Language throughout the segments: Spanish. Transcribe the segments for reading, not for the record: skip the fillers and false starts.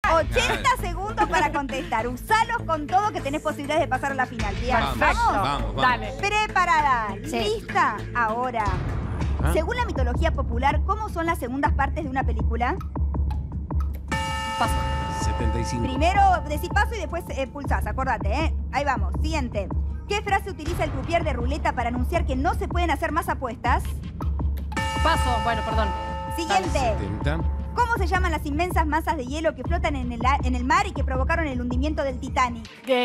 80 segundos para contestar. Usalos con todo que tenés posibilidades de pasar a la final. Diana, Vamos. Dale. Preparada. Sí. ¿Lista? Ahora. ¿Ah? Según la mitología popular, ¿cómo son las segundas partes de una película? Paso. 75. Primero decís paso y después pulsás, acordate, ¿eh? Ahí vamos. Siguiente. ¿Qué frase utiliza el croupier de ruleta para anunciar que no se pueden hacer más apuestas? Paso. Bueno, perdón. Siguiente. 70. ¿Cómo se llaman las inmensas masas de hielo que flotan en el mar y que provocaron el hundimiento del Titanic?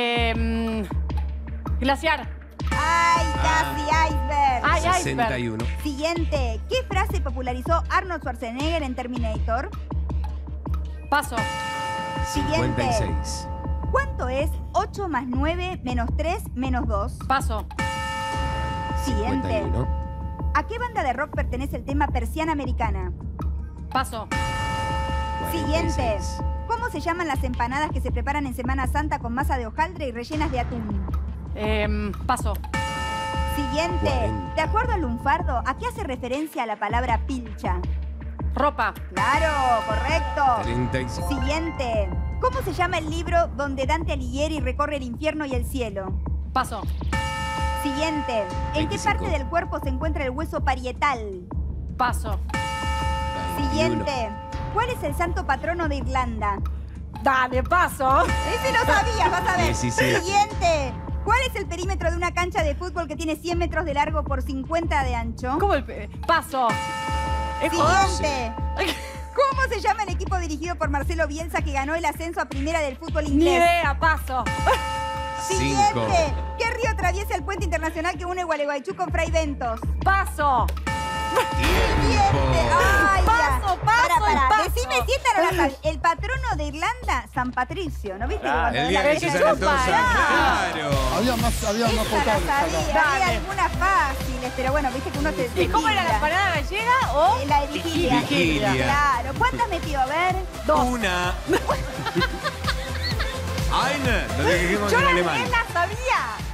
Glaciar. ¡Ay, casi iceberg! Ay, iceberg. 61. Siguiente. ¿Qué frase popularizó Arnold Schwarzenegger en Terminator? Paso. Siguiente. 56. ¿Cuánto es 8 más 9 menos 3 menos 2? Paso. Siguiente. 51. ¿A qué banda de rock pertenece el tema Persiana Americana? Paso. Siguiente. 46. ¿Cómo se llaman las empanadas que se preparan en Semana Santa con masa de hojaldre y rellenas de atún? Paso. Siguiente. 40. De acuerdo al lunfardo, ¿a qué hace referencia la palabra pilcha? Ropa. Claro, correcto. 35. Siguiente. ¿Cómo se llama el libro donde Dante Alighieri recorre el infierno y el cielo? Paso. Siguiente. ¿En qué 25. parte del cuerpo se encuentra el hueso parietal? Paso. 21. Siguiente. ¿Cuál es el santo patrono de Irlanda? Dale, paso. Ese lo sabías, vas a ver. 17. Siguiente. ¿Cuál es el perímetro de una cancha de fútbol que tiene 100 metros de largo por 50 de ancho? ¿Cómo Paso. Siguiente. ¿Cómo se llama el equipo dirigido por Marcelo Bielsa que ganó el ascenso a primera del fútbol Ni inglés? idea, paso. Siguiente. 5. ¿Qué río atraviesa el puente internacional que une Gualeguaychú con Fray Ventos? Paso. Siguiente. Ay, ya. Paso, Para, y paso. Decime si esta no la sabes. El patrono de Irlanda, San Patricio. ¿No viste? Claro. El día que se sale todo claro. Había más Esa la potables acá. sabía. Había Dale. algunas fáciles, pero bueno, viste que uno se... ¿Y cómo era la empanada gallega o...? La de vigilia. Vigilia. Claro. ¿Cuántas metió? A ver. Una. Eine. Lo que dijimos Yo en la alemán. la sabía.